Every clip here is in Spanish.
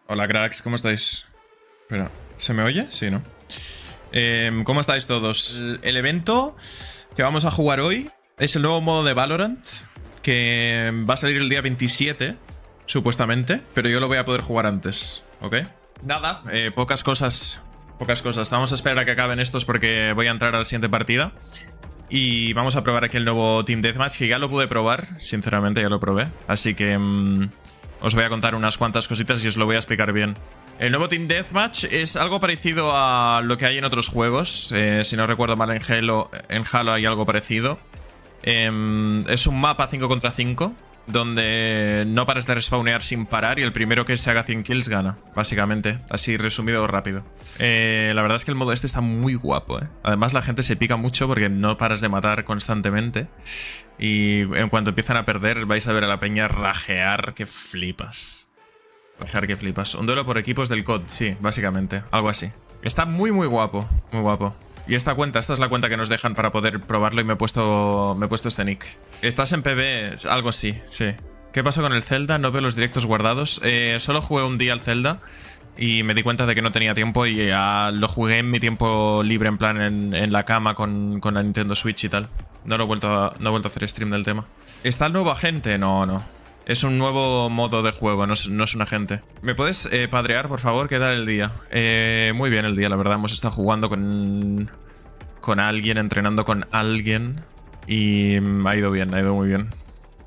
Hola cracks, ¿cómo estáis? Espera, ¿se me oye? Sí, ¿no? ¿Cómo estáis todos? El evento que vamos a jugar hoy es el nuevo modo de Valorant, que va a salir el día 27, supuestamente, pero yo lo voy a poder jugar antes, ¿ok? Nada, pocas cosas. Vamos a esperar a que acaben estos porque voy a entrar a la siguiente partida. Y vamos a probar aquí el nuevo Team Deathmatch, que ya lo pude probar, sinceramente ya lo probé. Así que os voy a contar unas cuantas cositas y os lo voy a explicar bien. El nuevo Team Deathmatch es algo parecido a lo que hay en otros juegos. Si no recuerdo mal, en Halo hay algo parecido. Es un mapa 5 contra 5, donde no paras de respawnear sin parar y el primero que se haga 100 kills gana, básicamente. Así resumido rápido. La verdad es que el modo este está muy guapo, ¿eh? Además la gente se pica mucho porque no paras de matar constantemente. Y en cuanto empiezan a perder vais a ver a la peña rajear que flipas. Rajear que flipas. Un duelo por equipos del COD, sí, básicamente. Algo así. Está muy guapo, muy guapo. Y esta es la cuenta que nos dejan para poder probarlo y me he puesto este nick. ¿Estás en PB? Algo sí. ¿Qué pasó con el Zelda? No veo los directos guardados. Solo jugué un día al Zelda y me di cuenta de que no tenía tiempo y lo jugué en mi tiempo libre, en plan en la cama con la Nintendo Switch y tal. No he vuelto a hacer stream del tema. ¿Está el nuevo agente? No. Es un nuevo modo de juego, no es un agente. ¿Me puedes padrear, por favor? ¿Qué tal el día? Muy bien el día, la verdad. Hemos estado jugando con alguien, entrenando con alguien. Y ha ido bien, ha ido muy bien.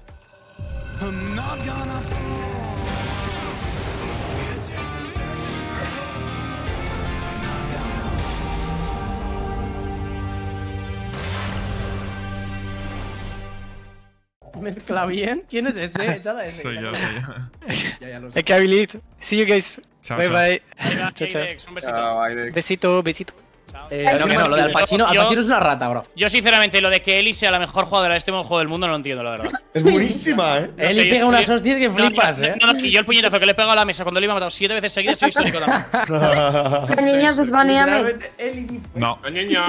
¿Mezcla bien? ¿Quién es ese? Échala ese. Soy yo. Ya lo sé. Okay, Habilit. See you guys. Chao, Bye chao. bye. Chao, Chao. un besito. Besito. No, lo de Al Pacino. Al Pacino es una rata, bro. Yo, sinceramente, lo de que Ellie sea la mejor jugadora de este juego del mundo no lo entiendo, la verdad. Es buenísima, No Eli sé, pega unas hostias que flipas, No, y yo el puñetazo que le he pegado a la mesa cuando le iba a matar 7 veces seguidas soy histórico también. Niños, desbaneame. No.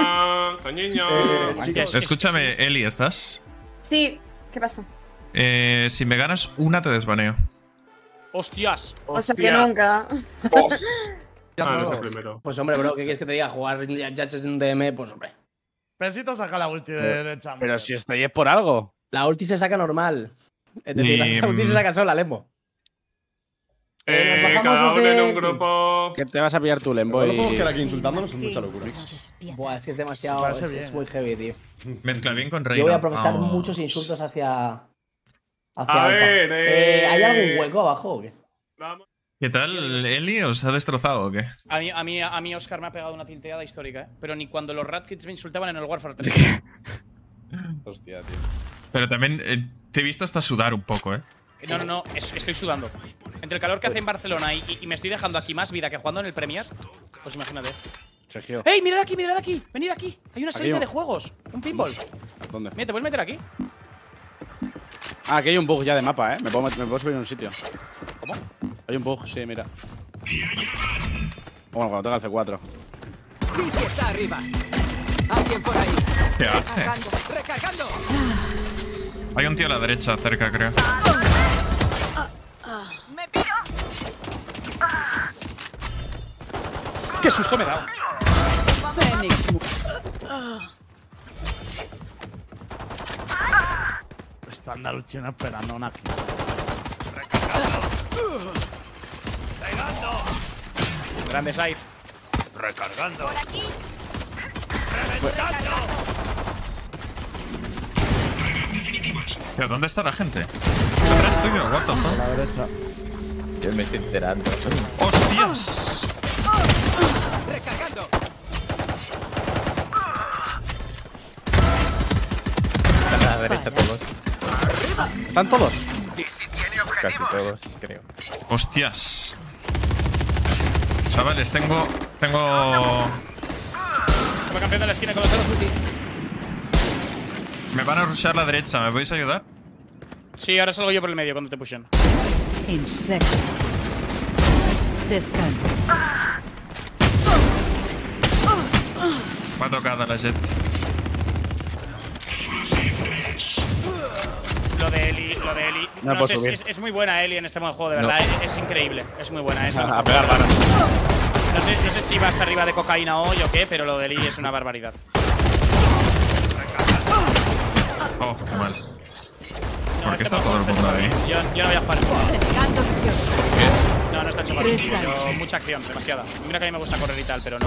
Chicos, Escúchame, Eli, ¿estás? Sí, ¿qué pasa? Si me ganas una, te desbaneo. Hostias. O sea que nunca. Pues hombre, bro, ¿qué quieres que te diga? Jugar Judges en un DM, pues hombre. Pesito saca la ulti de Chamber. Pero si estoy es por algo. La ulti se saca normal. Es decir, Y, la ulti se saca sola, Lembo. Nos bajamos Cada los uno de... en un grupo. Que te vas a pillar tu Lembo no podemos quedar aquí y... insultándonos, es mucha locura. Buah, es que es demasiado... parece Es bien, muy heavy, tío. Mezcla bien con Reina. Yo voy a profesar Vamos. muchos insultos hacia A Alpa. ver, ¿Hay algún hueco abajo o qué? Vamos. ¿Qué tal, Eli? ¿Os ha destrozado o qué? A mí Oscar me ha pegado una tilteada histórica, ¿eh? Pero ni cuando los Rat Kids me insultaban en el Warfare 3. Hostia, tío. Pero también te he visto hasta sudar un poco, ¿eh? No, estoy sudando. Entre el calor que hace en Barcelona y me estoy dejando aquí más vida que jugando en el Premier, pues imagínate. Sergio. ¡Ey, mirad aquí! ¡Venid aquí! Hay una salita Aquí. de juegos. Un pinball. ¿Dónde? Mira, ¿te puedes meter aquí? Ah, aquí hay un bug ya de mapa, me puedo subir en un sitio. ¿Cómo? Hay un bug, sí, mira. Bueno, cuando tenga el C4. Bici está arriba. Alguien por ahí. ¿Qué hace? Recargando. Hay un tío a la derecha, cerca, creo. Me piro. ¡Qué susto me he dado! Fénix. Están la luchina esperando una kill. Grande side. ¿Pero dónde está la gente? ¿Detrás tuyo? What the fuck? A la derecha. Yo me estoy enterando. ¡Hostias! Recargando. Están a la derecha todos. ¿Están todos? Casi todos, creo. ¡Hostias! Chavales, tengo... Como campeón de la esquina con los dedos ulti. Me van a rushear la derecha, ¿me podéis ayudar? Sí, ahora salgo yo por el medio cuando te pushen. Insecto. Descansa. Va tocada la Jet. Lo de Eli No No puedo sé, subir. es muy buena Eli en este modo de juego, de verdad. Es increíble. Es muy buena esa. A pegar varas. No sé si va hasta arriba de cocaína hoy o qué, pero lo de Eli es una barbaridad. Oh, qué mal. No, ¿Por qué este está todo el modo mundo ahí? Yo no voy a jugar. Recargando misión. No está hecho para mí. Mucha acción, demasiada. Mira que a mí me gusta correr y tal, pero no.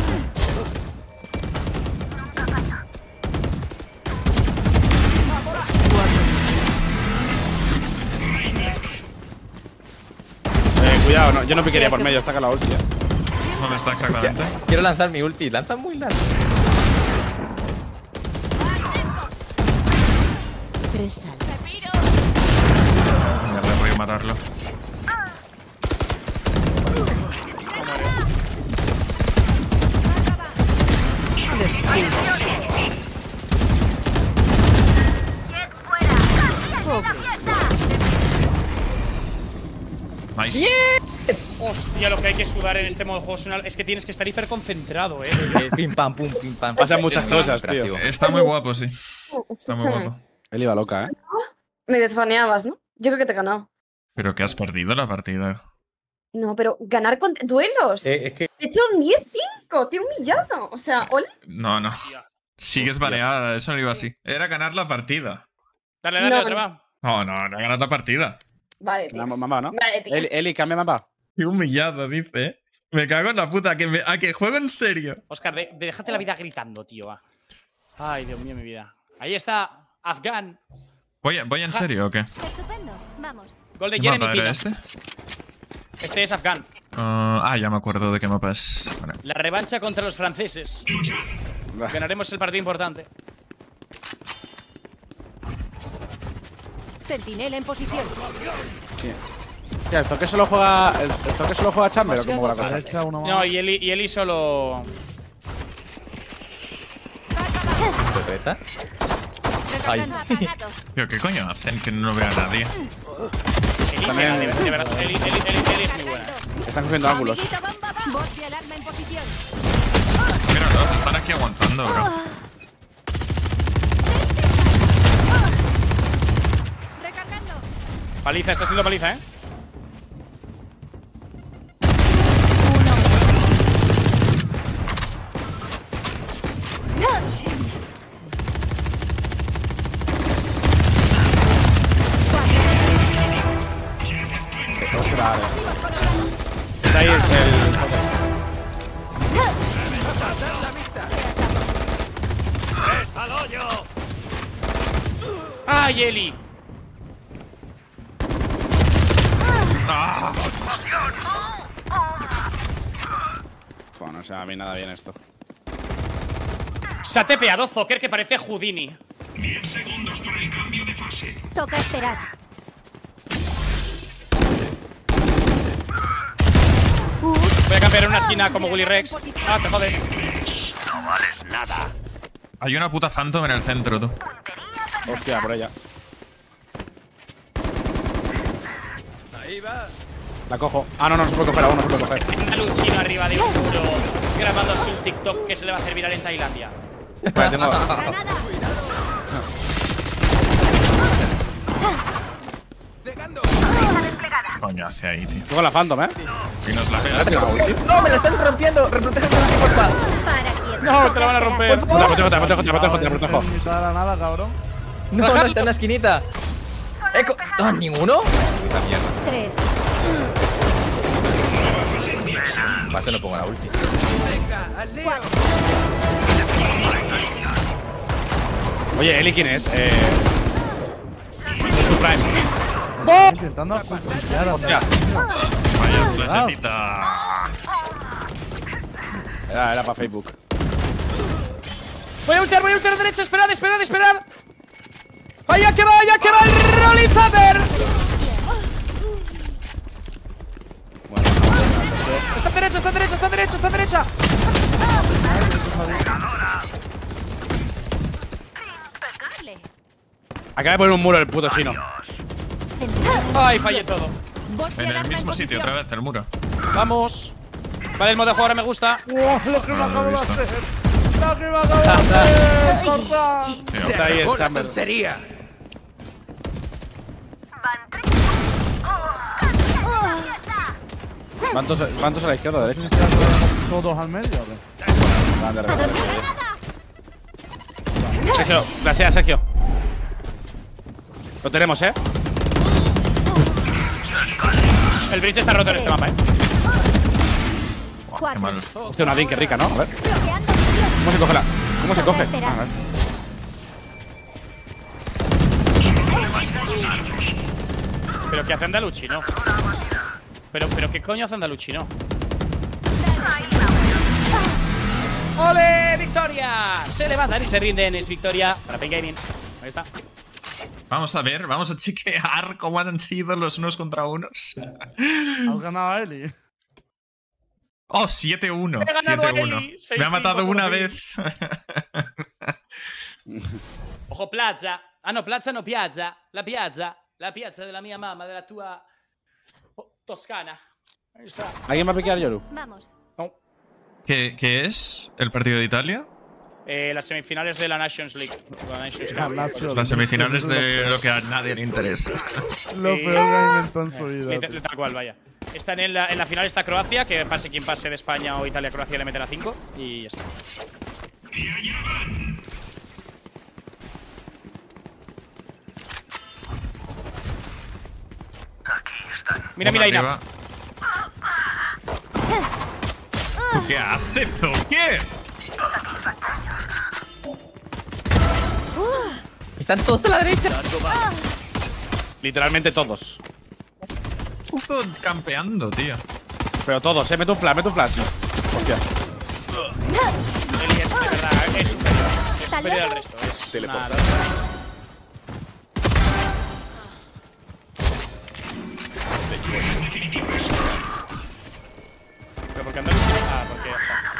Cuidado, no, yo no piquería por medio, está acá la ulti. ¿Dónde está exactamente? Quiero lanzar mi ulti. Lanza muy largo. 3 salas. Ya voy a matarlo. Nice. Hostia, lo que hay que sudar en este modo de juego es que tienes que estar hiper concentrado, Pim pam, pum, pim pam. Pasan muchas Está cosas, tío. Está muy guapo, sí. Está muy Escúchame. guapo. Él iba loca, ¿eh? Me desbaneabas, ¿no? Yo creo que te he ganado. Pero que has perdido la partida. No, pero ganar con duelos. Es que. Te he hecho un 10-5, te he humillado. O sea, ole. No. Sigues baneada, eso no iba así. Era ganar la partida. Dale, No. otra va. No, era ganar la partida. Vale, tío. Mamá, ¿no? Vale, tío. Eli, cambia mapa. Qué humillado, dice. Me cago en la puta, a que juego en serio. Oscar, déjate la vida gritando, tío. Va. Ay, Dios mío, mi vida. Ahí está, Afgan. ¿Voy en serio o qué? Estupendo. Vamos. Gol de ¿Qué Jeremy mapa era Pino. este? Este es Afgan. Ya me acuerdo de qué mapa es. Vale. La revancha contra los franceses. Ganaremos el partido importante. Sentinela en posición. Tía, ¿esto que solo juega. ¿Esto que solo juega Chamber o cómo va la cosa? Derecha, uno más. No, y Eli solo. ¿Secreta? Recargando apagados. Tío, ¿qué coño hacen que no lo vea nadie? Eli, También- de verdad, Eli es muy buena. Están cogiendo ángulos. Amiguito, bomba, va. Bot de alarma en posición. Míralos, están aquí aguantando, bro. Recargando. Paliza, está siendo paliza, ¿eh? Está ahí el. ¡Ay, Eli! No sé, a mí nada bien esto. Se ha tepeado Zocker que parece Houdini. Toca esperar. Voy a cambiar en una esquina como Willy Rex. Ah, te jodes. Hay una puta Phantom en el centro, tú. Hostia, por ella. La cojo. Ah, no se puede coger, aún no se puede coger. Un aluchino arriba de un muro grabándose un TikTok que se le va a hacer viral en Tailandia. Vale, tengo. Granada. Coño hace ahí, tío. Tengo la Phantom, ¿eh? Y nos la pega. ¡No, me la están rompiendo! ¡Reprotégeme la porfa! Para quieto. No, te la van a romper. Te protejo, te protejo. En mitad de la nada, cabrón. ¡No, está en la esquinita! ¡Ah, ninguno! Puta mierda. 3. Pase, no pongo la ulti. Oye, Eli, ¿quién es? Su Prime. Intentando apuntar. Hostia. Vaya flashecita. Era para Facebook. Voy a ultear a derecha. Esperad. ¡Vaya que va el Rolling Thunder! Está derecha. Acaba de poner un muro el puto chino. Ay, fallé todo. Bot de En el alarma mismo sitio, posición. otra vez, el muro. Vamos. Vale, el modo de juego ahora me gusta. ¡Wow! Lo que me No lo he acabo de visto. hacer. Lo que me acabo de hacer. Corta. Tío, Está ahí el Chamber. Van todos a la izquierda, a la derecha. ¿Todos al medio o qué? Van de arriba. Sergio, flashea, Sergio. Lo tenemos, ¿eh? El bridge está roto en este mapa, Qué malo. Hostia, una Dink, qué rica, ¿no? A ver. ¿Cómo se coge la...? ¿Cómo se coge? Ah, a ver. Pero ¿qué hace Andalucci, no? Pero ¿qué coño hace Andalucci, no? ¡Ole! ¡Victoria! Se levantan y se rinden. Es victoria para Pain Gaming. Ahí está. Vamos a ver, vamos a chequear cómo han sido los unos contra unos. Has ganado a Eli. Oh, 7-1. He ganado a 7-1. Eli, Me ha matado 6-5 una por vez. Ojo, Plaza. Ah, no, Plaza no, Piazza. La Piazza. La Piazza de la mia mamma, de la tua Toscana. Ahí está. ¿Alguien va a piquear, Yoru? Vamos. No. ¿Qué es el partido de Italia? Las semifinales de la Nations League. La Nations La Cup. Nations Las semifinales de lo que a nadie le interesa. Lo peor que ha inventado en su vida. Tal cual, vaya. Están en la final está Croacia, que pase quien pase de España o Italia, Croacia le meterá 5 y ya está. Mira, Uno mira, Ina. arriba. ¿Qué hace, Zoque? Están todos a la derecha. Literalmente todos. Justo campeando, tío. Pero todos, mete un flash, Hostia. Eli es de verdad, es superior. Es superior al resto. Es una... ¿Pero por qué Andalucía? Ah, porque...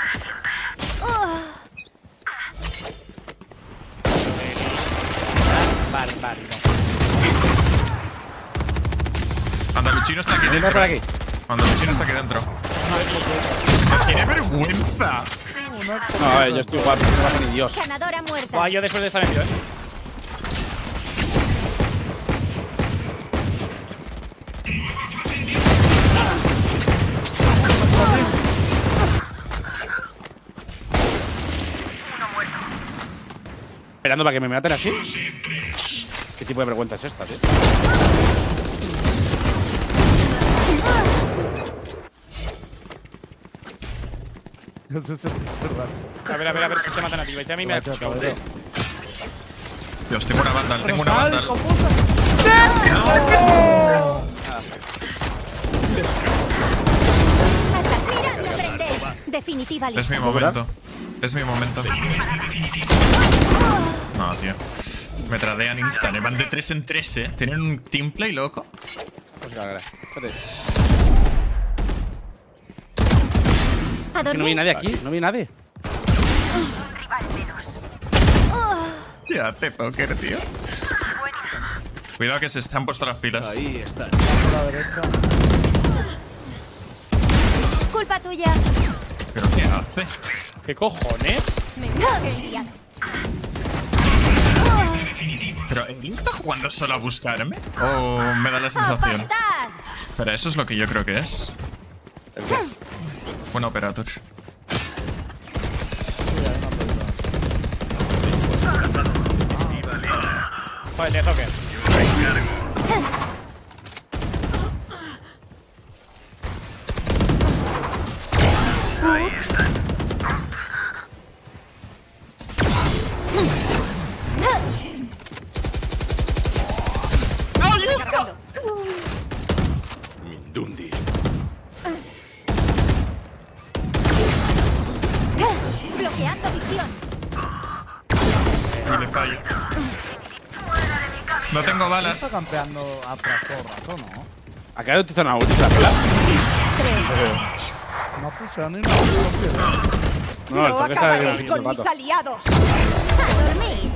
Vale, no. Andaluchino está aquí Venga dentro. por aquí. Andaluchino está aquí dentro. ¡Tiene vergüenza! No, a ver, yo estoy guapo, no baje ni Dios. Ganadora muerta. Buah, yo después de esta metido, Esperando para que me maten así. ¿Qué tipo de vergüenza es esta, tío? Eso es verdad. A ver si te matan a ti. Vete a mí me ha hecho. Dios, tengo una vandal, tengo una vandal. Mira, no prende. Definitiva lista. Es mi momento. Es mi momento. No, tío. Me tradean instant. Van de 3 en 3, eh. Tienen un teamplay loco. Pues espérate. A No vi dormir. nadie aquí, no vi nadie. ¿Qué hace Poker, tío? Cuidado que se están puesto las pilas. Ahí está. Por la derecha. Culpa tuya. ¿Pero qué hace? ¿Qué cojones? Me cago en día. ¿Pero el está jugando solo a buscarme? ¿O me da la sensación? ¡Apartad! Pero eso es lo que yo creo que es. Buen operator. Joder, te toque. Mindundi. Bloqueando visión. Y le fallo. No tengo Está balas. campeando atrás todo el rato, ¿no? Acá hay utilizado una ulti, ¿se la pela? No ha puesto ni una. No, el toque está de todo el rato. aliados. A dormir.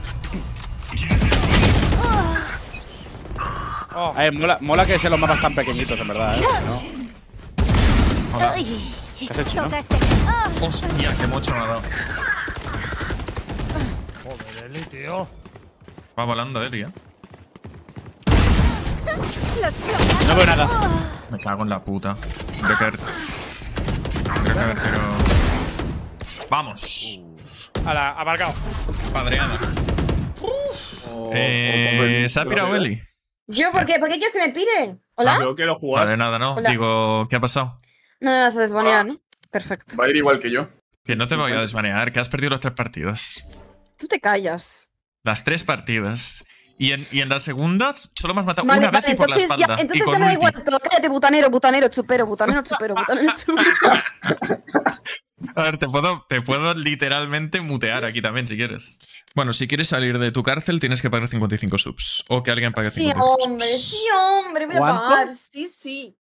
Oh, Mola que sean los mapas tan pequeñitos, en verdad, ¿eh? ¿No? Hola. Ay, ¿Qué has hecho, no? toca este. Hostia, qué mocho me ha dado. Joder, Eli, tío. Va volando, tío. Los bloqueando. No veo nada. Me cago en la puta. Tendría que haber, pero... ¡Vamos! Aparcado. Padreada. ¿Se ha pirado Eli? ¿Yo por qué? ¿Por qué quieres que me pire? ¿Hola? Yo quiero jugar. Vale, nada, ¿no? Hola. Digo, ¿qué ha pasado? No me vas a desbanear, ¿no? Perfecto. Va a ir igual que yo. Que no te voy a desbanear, que has perdido las 3 partidas. Tú te callas. Las 3 partidas. Y en la segunda solo me has matado Vale, una vez y por la entonces espalda. ya, entonces y con ya me da ulti. igual todo. Cállate, butanero, butanero, chupero, butanero, chupero, butanero, chupero. A ver, te puedo literalmente mutear aquí también si quieres. Bueno, si quieres salir de tu cárcel tienes que pagar 55 subs. O que alguien pague Sí, 55 hombre, subs. sí, hombre, voy a ¿Cuánto? pagar. Sí, sí.